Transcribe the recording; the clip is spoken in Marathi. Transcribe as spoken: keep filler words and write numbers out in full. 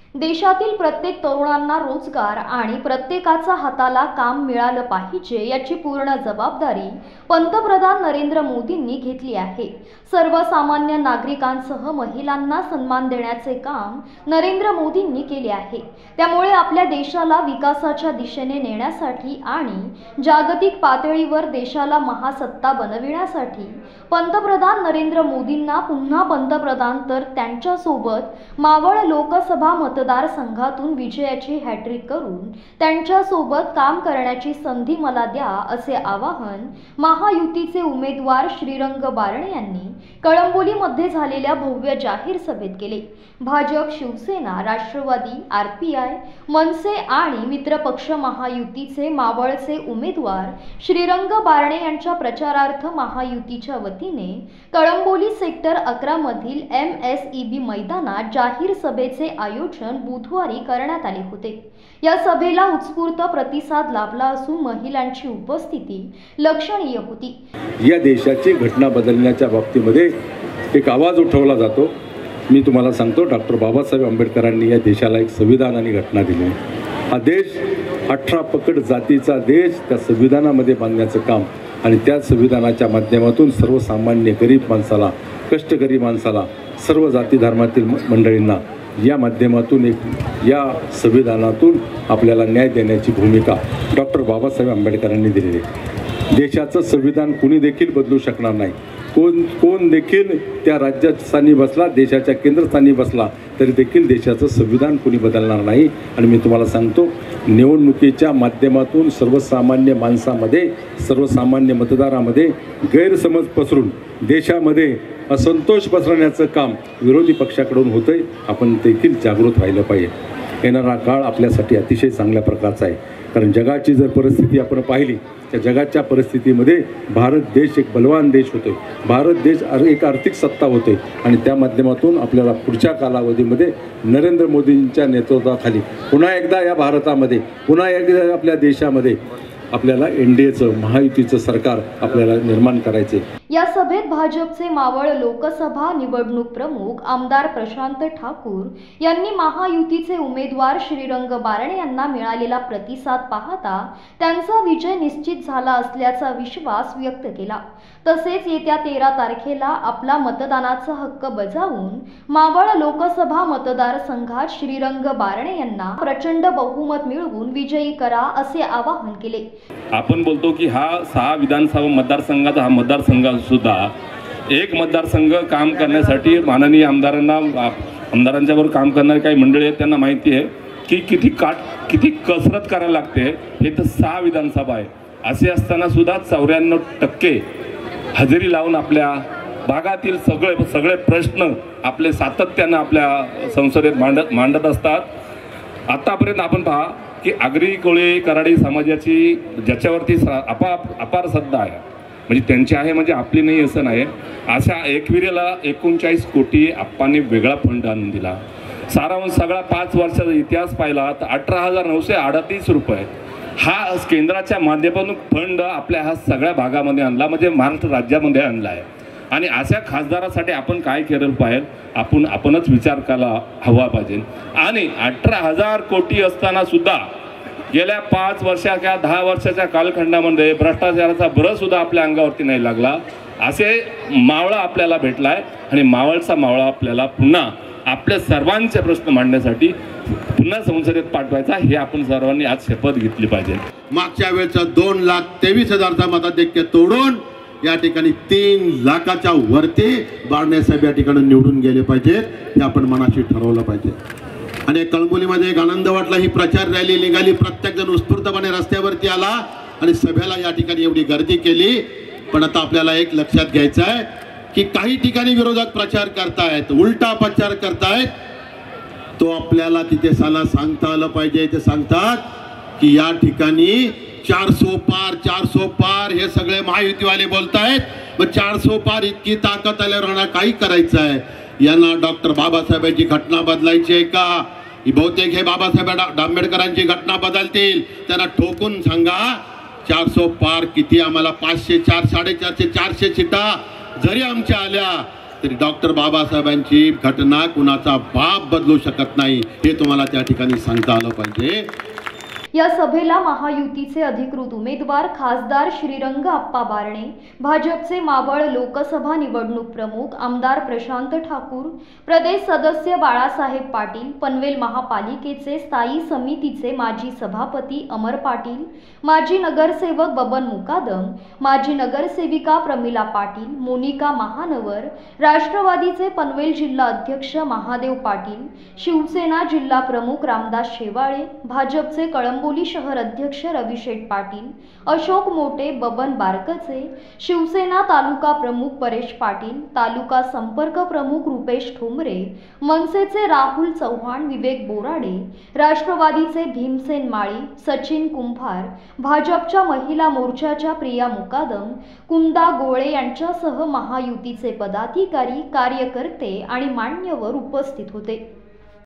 देशातील प्रत्येक तरुणांना रोजगार आणि प्रत्येकाचा हाताला काम मिळालं पाहिजे याची पूर्ण जबाबदारी पंतप्रधान नरेंद्र मोदींनी घेतली आहे। सर्वसामान्य नागरिकांसह महिलांना सन्मान देण्याचे काम नरेंद्र मोदींनी केले आहे। त्यामुळे आपल्या देशाला विकासाच्या दिशेने नेण्यासाठी आणि जागतिक पातळीवर देशाला महासत्ता बनविण्यासाठी पंतप्रधान नरेंद्र मोदींना पुन्हा पंतप्रधान तर त्यांच्या सोबत मावळ लोकसभा मतदारसंघातून विजयाची हॅट्रिक करून त्यांच्या सोबत काम करण्याची संधी मला द्या असे आवाहन महायुतीचे उमेदवार श्रीरंग बारणे यांनी कळंबोलीमध्ये झालेल्या भव्य जाहीर सभेत केले। भाजप, शिवसेना, राष्ट्रवादी, आरपीआय, मनसे आणि मित्रपक्ष महायुतीचे मावळचे उमेदवार श्रीरंग बारणे यांच्या प्रचारार्थ महायुतीच्या वतीने कळंबोली सेक्टर अकरा मधील एम एस ई बी मैदानात जाहीर सभेचे आयोजन बुधवारी करण्यात आले होते। या सभेला उत्स्फूर्त प्रतिसाद लाभला असून महिलांची उपस्थिती लक्षणीय होती। या देशाची घटना बदलण्याच्या बाबतीमध्ये एक आवाज उठवला जातो। मी तुम्हाला सांगतो, डॉक्टर बाबासाहेब आंबेडकरांनी या देशाला एक संविधान आणि घटना दिली। हा देश अठरा पकड जातीचा देश त्या संविधानामध्ये बांधण्याचं काम आणि त्या संविधानाच्या माध्यमातून सर्वसामान्य गरीब माणसाला, कष्टकरी माणसाला, सर्व जाती धर्मातील मंडळींना या माध्यमातून एक या संविधानातून आपल्याला न्याय देण्याची भूमिका डॉक्टर बाबासाहेब आंबेडकरांनी दिलेली आहे। देशाचं संविधान कुणी देखील बदलू शकणार नाही। कोण कोण देखील त्या राज्यस्थानी बसला, देशाच्या केंद्रस्थानी बसला तरी देखील देशाचं संविधान कुणी बदलणार नाही। आणि मी तुम्हाला सांगतो, निवडणुकीच्या माध्यमातून सर्वसामान्य माणसामध्ये, सर्वसामान्य मतदारामध्ये गैरसमज पसरून देशामध्ये असंतोष पसरवण्याचं काम विरोधी पक्षाकडून होतंय। आपण देखील जागृत राहिलं पाहिजे। येणारा काळ आपल्यासाठी अतिशय चांगल्या प्रकारचा आहे, कारण जगाची जर परिस्थिती आपण पाहिली, त्या जगाच्या परिस्थितीमध्ये भारत देश एक बलवान देश होतोय। भारत देश एक आर्थिक सत्ता होते आणि त्या माध्यमातून आपल्याला पुढच्या कालावधीमध्ये नरेंद्र मोदींच्या नेतृत्वाखाली पुन्हा एकदा या भारतामध्ये, पुन्हा एकदा आपल्या देशामध्ये आपल्याला एनडीएचं, महायुतीचं सरकार आपल्याला निर्माण करायचे। या सभेत भाजपचे मावळ लोकसभा निवडणूक प्रमुख आमदार प्रशांत ठाकूर यांनी महायुतीचे उमेदवार श्रीरंग बारणे यांना मिळालेला प्रतिसाद पाहता त्यांचा विजय निश्चित झाला असल्याचा विश्वास व्यक्त केला। तसेच येत्या तेरा तारखेला आपला मतदानाचा हक्क बजावून मावळ लोकसभा मतदारसंघात श्रीरंग बारणे यांना प्रचंड बहुमत मिळवून विजयी करा असे आवाहन केले। आपण बोलतो की हा सहा विधानसभा मतदारसंघाचा हा मतदारसंघ सुद्धा एक मतदारसंघ काम करण्यासाठी माननीय आमदारांना, आमदारांच्या बरोबर काम करणारे काही मंडळी आहेत त्यांना माहिती आहे की किती काट किती कसरत करायला लागते। हे तर सहा विधानसभा आहे, असे असताना सुद्धा चौऱ्याण्णव टक्के हजेरी लावून आपल्या भागातील सगळे सगळे प्रश्न आपले सातत्यानं आपल्या संसदेत मांडत मांडत असतात। आतापर्यंत आपण पहा की आगरी, कोळी, कराडी समाजाची ज्याच्यावरती अपार अपार श्रद्धा आहे, म्हणजे त्यांची आहे म्हणजे आपली नाही असं नाही। अशा एकविरेला एकोणचाळीस कोटी आप्पांनी वेगळा फंड आणून दिला। सारांश सगळा पाच वर्षाचा इतिहास पाहिला तर अठरा हजार नऊशे अडतीस रुपये हा केंद्राच्या माध्यमातून फंड आपल्या हा सगळ्या भागामध्ये आणला, म्हणजे महाराष्ट्र राज्यामध्ये आणला आहे। आणि अशा खासदारासाठी आपण काय केलं पाहिजे, आपण आपणच विचार करायला हवा पाहिजे। आणि अठरा हजार कोटी असताना सुद्धा गेल्या पाच वर्षा किंवा दहा वर्षाच्या कालखंडामध्ये भ्रष्टाचाराचा बरं सुद्धा आपल्या अंगावरती नाही लागला। असे मावळा आपल्याला भेटला आहे आणि मावळचा मावळा आपल्याला पुन्हा आपल्या सर्वांचे प्रश्न मांडण्यासाठी पुन्हा संसदेत पाठवायचा, हे आपण सर्वांनी आज शपथ घेतली पाहिजे। मागच्या वेळेचा दोन लाख तेवीस हजारचा मताधिक्य तोडून या ठिकाणी तीन लाखाच्या वरती बारणे साहेब या ठिकाणी निवडून गेले पाहिजेत, हे आपण मनाशी ठरवलं पाहिजे। आणि कळंबोलीमध्ये एक आनंद वाटला, ही प्रचार रॅली निघाली, प्रत्येक जण उत्स्फूर्तपणे रस्त्यावरती आला आणि सभेला या ठिकाणी एवढी गर्दी केली। पण आता आपल्याला एक लक्षात घ्यायचं आहे की काही ठिकाणी विरोधक प्रचार करतायत, उलटा प्रचार करतायत, तो आपल्याला तिथे साला सांगता आलं पाहिजे। ते सांगतात की या ठिकाणी चारसो पार चारसो पार हे सगळे महायुतीवाले बोलतायत, मग चारसो पार इतकी ताकद आल्यावर काही करायचं आहे, यांना डॉक्टर बाबासाहेबांची घटना बदलायची आहे का? बहुतेक हे बाबासाहेब आंबेडकरांची घटना बदलतील, त्यांना ठोकून सांगा चारसो पार किती, आम्हाला पाचशे चार साडेचारशे चारशे सीटा जरी आमच्या आल्या तरी डॉक्टर बाबासाहेबांची घटना कुणाचा बाप बदलू शकत नाही, हे तुम्हाला त्या ठिकाणी सांगता आलं पाहिजे। या सभेला महायुतीचे अधिकृत उमेदवार खासदार श्रीरंग आप्पा बारणे, भाजपचे मावळ लोकसभा निवडणूक प्रमुख आमदार प्रशांत ठाकूर, प्रदेश सदस्य बाळासाहेब पाटील, पनवेल महापालिकेचे स्थायी समितीचे माजी सभापती अमर पाटील, माजी नगरसेवक बबन मुकादम, माजी नगरसेविका प्रमिला पाटील, मोनिका महानवर, राष्ट्रवादीचे पनवेल जिल्हा अध्यक्ष महादेव पाटील, शिवसेना जिल्हा प्रमुख रामदास शेवाळे, भाजपचे कळंब बोली शहर अध्यक्ष रविशेठ पाटील, अशोक मोटे, बबन बारकचे, शिवसेना तालुका प्रमुख परेश पाटील, तालुका संपर्क प्रमुख रुपेश ठोंबरे, मनसेचे राहुल चव्हाण, विवेक बोराडे, राष्ट्रवादीचे भीमसेन माळी, सचिन कुंभार, भाजपच्या महिला मोर्चाच्या प्रिया मुकादम, कुंदा गोळे यांच्यासह महायुतीचे पदाधिकारी, कार्यकर्ते आणि मान्यवर उपस्थित होते।